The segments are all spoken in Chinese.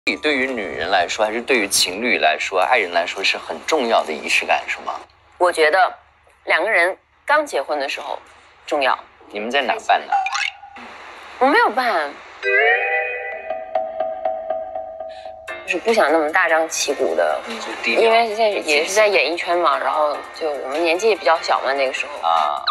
对于女人来说，还是对于情侣来说、爱人来说，是很重要的仪式感，是吗？ 我觉得两个人刚结婚的时候重要。 你们在哪办呢？ 我没有办，就是不想那么大张旗鼓的，因为也是在演艺圈嘛，然后就我们年纪也比较小嘛，那个时候啊。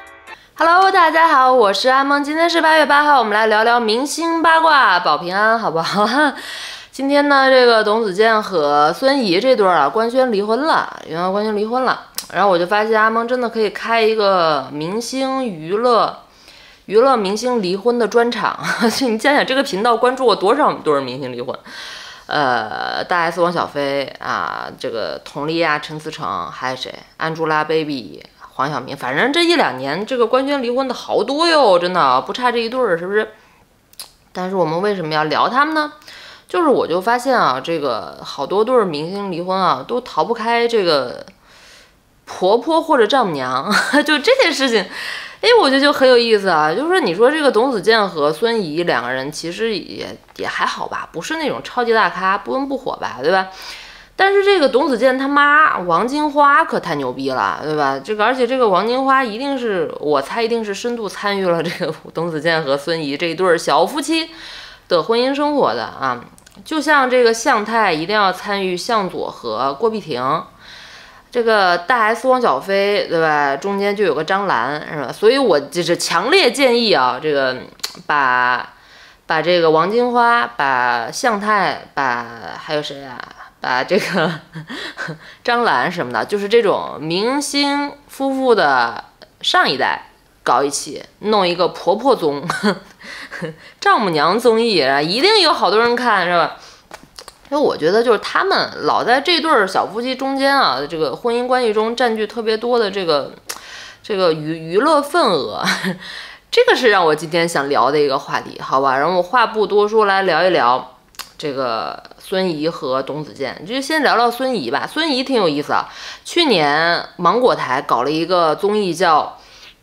Hello， 大家好，我是阿梦，今天是8月8号，我们来聊聊明星八卦，保平安，好不好？今天呢，这个董子健和孙怡这对啊，官宣离婚了，然后我就发现阿梦真的可以开一个明星娱乐明星离婚的专场。你想想，这个频道关注过多少对明星离婚？大 S 汪小菲啊，这个佟丽娅、陈思诚，还有谁？Angelababy。黄晓明，反正这1、2年这个官宣离婚的好多哟，真的不差这一对儿，是不是？但是我们为什么要聊他们呢？就是我就发现啊，这个好多对明星离婚啊，都逃不开这个婆婆或者丈母娘，就这件事情，我觉得就很有意思啊。就是说，你说这个董子健和孙怡两个人，其实也还好吧，不是那种超级大咖，不温不火吧，对吧？但是这个董子健他妈王金花可太牛逼了，对吧？而且这个王金花我猜一定是深度参与了这个董子健和孙怡这一对小夫妻的婚姻生活的啊。就像这个向太一定要参与向佐和郭碧婷，这个大 S 汪小菲，对吧？中间就有个张兰，是吧？所以我就是强烈建议啊，这个把这个王金花，把向太，还有谁啊？把这个张兰什么的，就是这种明星夫妇的上一代搞一起，弄一个婆婆综、丈母娘综艺啊，一定有好多人看，是吧？因为我觉得就是他们老在这对小夫妻中间啊，这个婚姻关系中占据特别多的这个娱乐份额，这个是让我今天想聊的一个话题，好吧？然后我话不多说，来聊一聊这个孙怡和董子健，就先聊聊孙怡吧。孙怡挺有意思啊，去年芒果台搞了一个综艺叫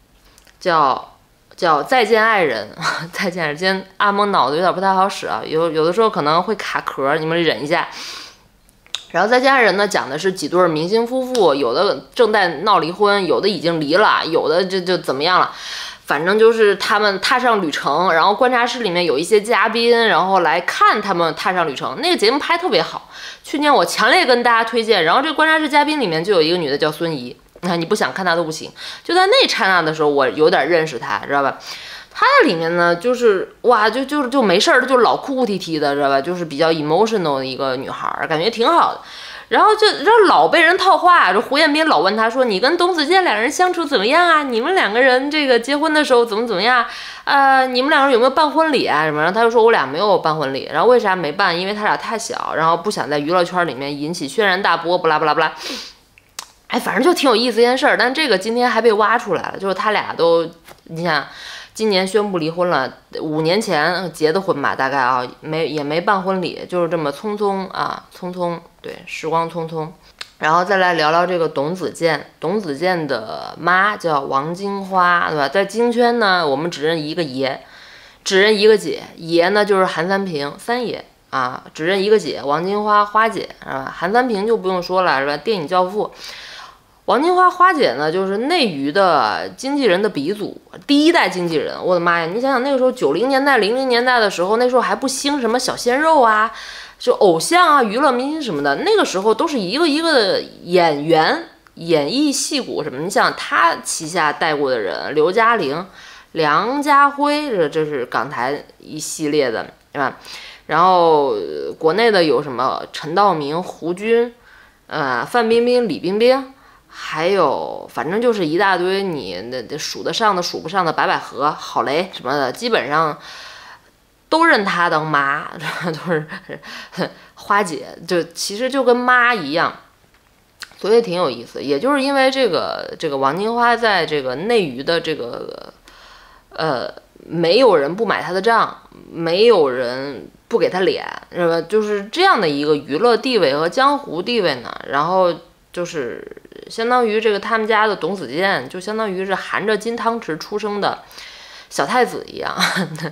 再见爱人，再见爱人。今天阿蒙脑子有点不太好使啊，有的时候可能会卡壳，你们忍一下。然后再见爱人呢，讲的是几对明星夫妇，有的正在闹离婚，有的已经离了，有的就怎么样了。反正就是他们踏上旅程，然后观察室里面有一些嘉宾，然后来看他们踏上旅程。那个节目拍特别好，去年我强烈跟大家推荐。然后这个观察室嘉宾里面就有一个女的叫孙怡，你不想看她都不行。就在那刹那的时候，我有点认识她，知道吧？她里面呢，就是哇，就没事儿，就老哭哭啼啼的，知道吧？就是比较 emotional 的一个女孩，感觉挺好的。然后就老被人套话，这胡彦斌老问他说：“你跟董子健两人相处怎么样啊？你们两个人这个结婚的时候怎么样？你们两个人有没有办婚礼啊？什么？”然后他就说：“我俩没有办婚礼。然后为啥没办？因为他俩太小，然后不想在娱乐圈里面引起轩然大波，不啦不啦不啦。”反正就挺有意思一件事儿。但这个今天还被挖出来了，就是他俩都，你想。今年宣布离婚了，5年前结的婚吧，大概啊，也没办婚礼，就是这么匆匆，对，时光匆匆。然后再来聊聊这个董子健的妈叫王金花，对吧？在京圈呢，我们只认一个爷，只认一个姐，爷呢就是韩三平，三爷啊，只认一个姐，王金花花姐，是吧？韩三平就不用说了，是吧？电影教父。王金花花姐呢，就是内娱的经纪人的鼻祖，第一代经纪人。我的妈呀，你想想那个时候90年代、00年代的时候，那时候还不兴什么小鲜肉啊，就偶像啊、娱乐明星什么的，那个时候都是一个一个的演员、演艺戏骨什么。你想他旗下带过的人，刘嘉玲、梁家辉，这是港台一系列的，对吧？然后国内的有什么陈道明、胡军，范冰冰、李冰冰。还有，反正就是一大堆你数得上的、数不上的，白百合、郝蕾什么的，基本上都认她当妈，都是花姐，就其实就跟妈一样，所以挺有意思。也就是因为这个王金花在这个内娱的这个没有人不买她的账，没有人不给她脸，是吧？就是这样的一个娱乐地位和江湖地位呢，然后。就是相当于这个他们家的董子健，就相当于是含着金汤匙出生的小太子一样，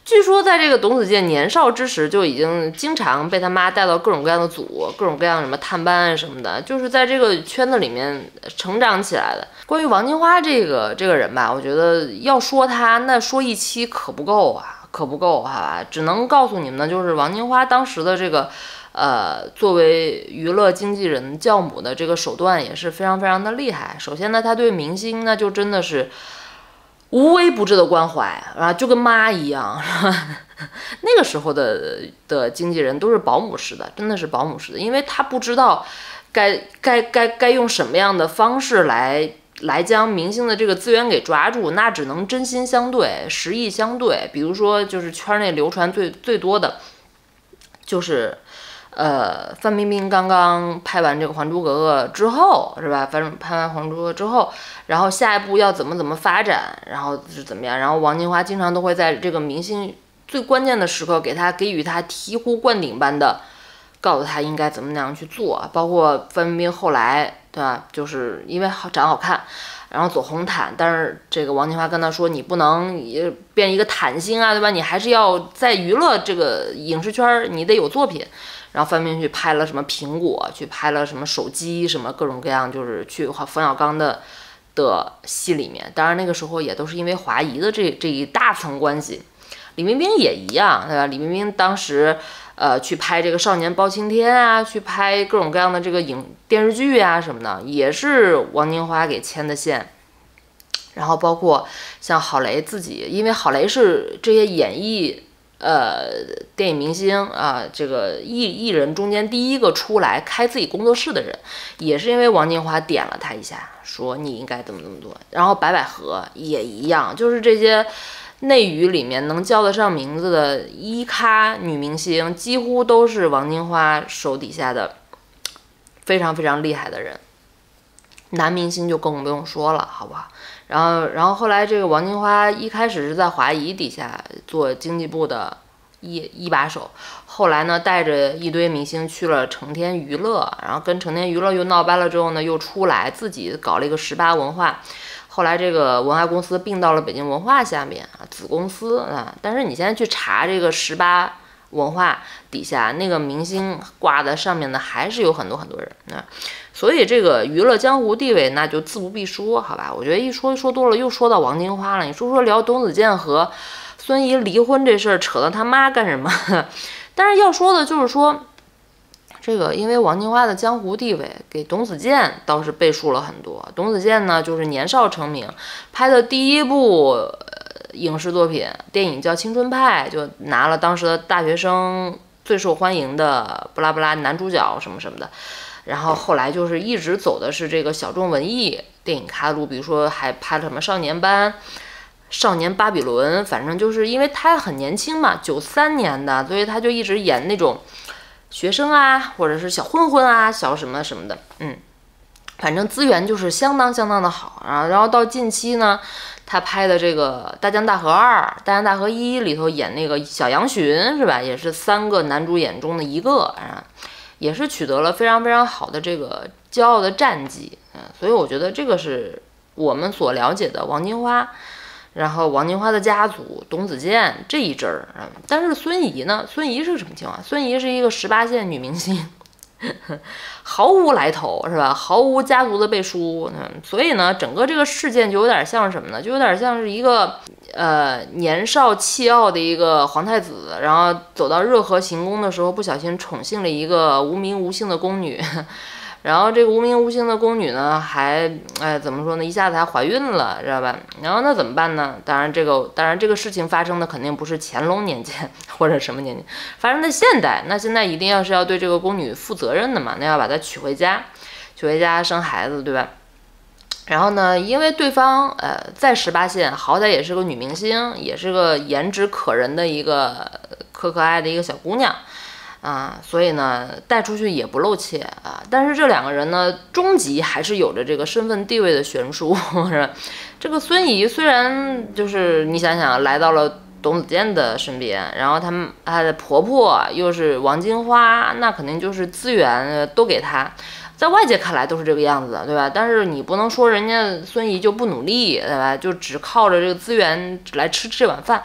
据说在这个董子健年少之时就已经经常被他妈带到各种各样的组，各种各样什么探班什么的，就是在这个圈子里面成长起来的。关于王金花这个人吧，我觉得要说他，那说一期可不够啊，可不够，好吧？只能告诉你们呢，就是王金花当时的这个作为娱乐经纪人教母的这个手段也是非常非常的厉害。首先呢，他对明星那就真的是无微不至的关怀啊，就跟妈一样，是吧？那个时候的经纪人都是保姆式的，真的是保姆式的，因为他不知道该用什么样的方式来将明星的这个资源给抓住，那只能真心相对，实意相对。比如说，就是圈内流传最多的，就是范冰冰刚刚拍完这个《还珠格格》之后，是吧？拍完《还珠格格》之后，然后下一步要怎么发展，然后是怎么样？然后王金花经常都会在这个明星最关键的时刻给予他醍醐灌顶般的告诉他应该怎么样去做。包括范冰冰后来，对吧？就是因为长好看，然后走红毯，但是这个王金花跟他说，你不能变一个毯星啊，对吧？你还是要在娱乐这个影视圈，你得有作品。然后范冰冰去拍了什么苹果，去拍了什么手机，什么各种各样，就是去冯小刚的戏里面。当然那个时候也都是因为华谊的这一大层关系。李冰冰也一样，对吧？李冰冰当时去拍这个《少年包青天》啊，去拍各种各样的这个电视剧啊什么的，也是王金花给牵的线。然后包括像郝蕾自己，因为郝蕾是这些演艺电影明星啊，这个艺人中间第一个出来开自己工作室的人，也是因为王金花点了他一下，说你应该怎么做。然后白百合也一样，就是这些内娱里面能叫得上名字的一咖女明星，几乎都是王金花手底下的非常非常厉害的人。男明星就更不用说了，好不好？然后后来这个王金花一开始是在华谊底下做经济部的一把手，后来呢带着一堆明星去了成天娱乐，然后跟成天娱乐又闹掰了之后呢，又出来自己搞了一个18文化，后来这个文化公司并到了北京文化下面啊，子公司啊。但是你现在去查这个18文化底下那个明星挂在上面的还是有很多很多人啊。所以这个娱乐江湖地位那就自不必说，好吧？我觉得一说多了，又说到王金花了。你说聊董子健和孙怡离婚这事儿，扯到他妈干什么？但是要说的就是说，这个因为王金花的江湖地位，给董子健倒是背书了很多。董子健呢，就是年少成名，拍的第一部影视作品电影叫《青春派》，就拿了当时的大学生最受欢迎的不拉不拉男主角什么什么的。然后后来就是一直走的是这个小众文艺电影咖路，比如说还拍了什么少年班、少年巴比伦，反正就是因为他很年轻嘛，93年的，所以他就一直演那种学生啊，或者是小混混啊，小什么什么的，反正资源就是相当的好啊。然后到近期呢，他拍的这个《大江大河2》《大江大河1》里头演那个小杨巡是吧，也是3个男主演中的一个啊。也是取得了非常非常好的这个骄傲的战绩，所以我觉得这个是我们所了解的王金花，然后王金花的家族董子健这一支儿，但是孙怡呢？孙怡是什么情况？孙怡是一个18线女明星，毫无来头是吧？毫无家族的背书，所以呢，整个这个事件就有点像什么呢？就有点像是一个年少气傲的一个皇太子，然后走到热河行宫的时候，不小心宠幸了一个无名无姓的宫女，然后这个无名无姓的宫女呢，还怎么说呢？一下子还怀孕了，知道吧？然后那怎么办呢？当然这个事情发生的肯定不是乾隆年间或者什么年间，发生在现代。那现在一定要对这个宫女负责任的嘛，那要把她娶回家生孩子，对吧？然后呢，因为对方在18线，好歹也是个女明星，也是个颜值可人的一个可爱的一个小姑娘啊，所以呢带出去也不露怯啊。但是这2个人呢，终极还是有着这个身份地位的悬殊。是吧？这个孙怡虽然就是你想想来到了董子健的身边，然后她的婆婆又是王金花，那肯定就是资源都给她。在外界看来都是这个样子的，对吧？但是你不能说人家孙怡就不努力，对吧？就只靠着这个资源来吃这碗饭，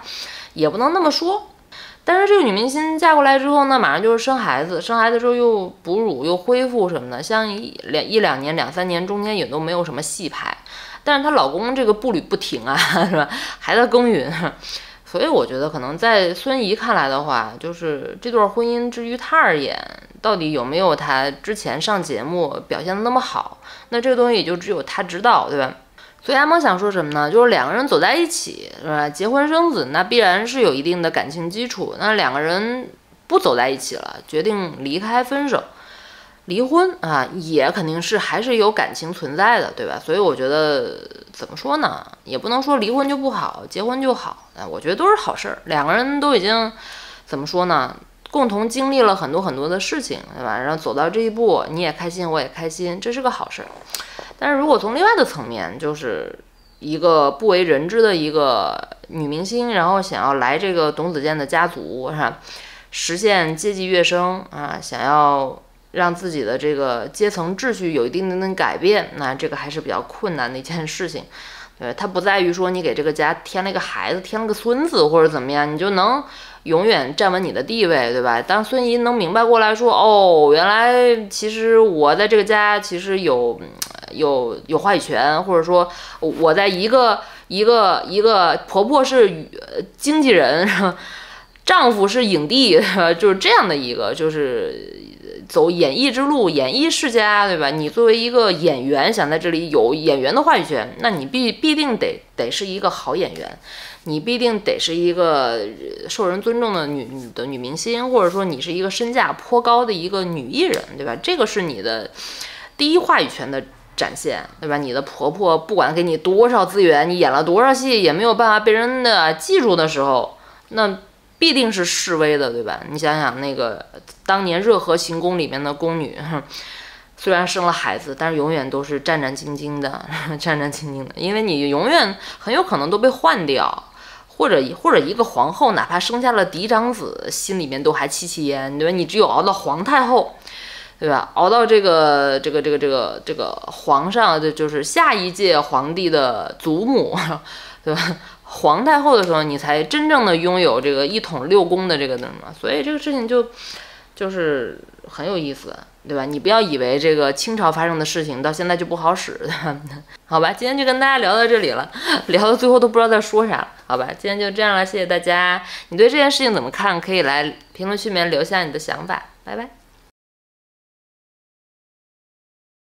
也不能那么说。但是这个女明星嫁过来之后呢，马上就是生孩子，生孩子之后又哺乳又恢复什么的，像一两年、2、3年中间也都没有什么戏拍，但是她老公这个步履不停啊，是吧？还在耕耘，所以我觉得可能在孙怡看来的话，就是这段婚姻至于她而言，到底有没有她之前上节目表现的那么好，那这个东西也就只有她知道，对吧？所以阿蒙想说什么呢？就是两个人走在一起，是吧？结婚生子，那必然是有一定的感情基础。那两个人不走在一起了，决定离开、分手、离婚啊，也肯定是还是有感情存在的，对吧？所以我觉得怎么说呢？也不能说离婚就不好，结婚就好啊。我觉得都是好事儿。两个人都已经怎么说呢？共同经历了很多很多的事情，对吧？然后走到这一步，你也开心，我也开心，这是个好事儿。但是如果从另外的层面，就是一个不为人知的一个女明星，然后想要来这个董子健的家族，是吧？实现阶级跃升啊，想要让自己的这个阶层秩序有一定的改变，那这个还是比较困难的一件事情。它不在于说你给这个家添了一个孩子，添了个孙子或者怎么样，你就能永远站稳你的地位，对吧？当孙怡能明白过来说，哦，原来其实我在这个家其实有话语权，或者说我在一个婆婆是经纪人，丈夫是影帝，就是这样的一个就是走演艺之路，演艺世家，对吧？你作为一个演员，想在这里有演员的话语权，那你必定得是一个好演员，你必定得是一个受人尊重的女明星，或者说你是一个身价颇高的一个女艺人，对吧？这个是你的第一话语权的展现，对吧？你的婆婆不管给你多少资源，你演了多少戏，也没有办法被人的记住的时候，那必定是示威的，对吧？你想想那个当年热河行宫里面的宫女，虽然生了孩子，但是永远都是战战兢兢的，因为你永远很有可能都被换掉，或者一个皇后哪怕生下了嫡长子，心里面都还戚戚焉，对吧？你只有熬到皇太后，对吧？熬到这个皇上，就是下一届皇帝的祖母，对吧？皇太后的时候，你才真正的拥有这个一统6宫的这个什么，所以这个事情就是很有意思，对吧？你不要以为这个清朝发生的事情到现在就不好使，对吧？好吧，今天就跟大家聊到这里了，聊到最后都不知道在说啥，好吧？今天就这样了，谢谢大家。你对这件事情怎么看？可以来评论区里面留下你的想法，拜拜。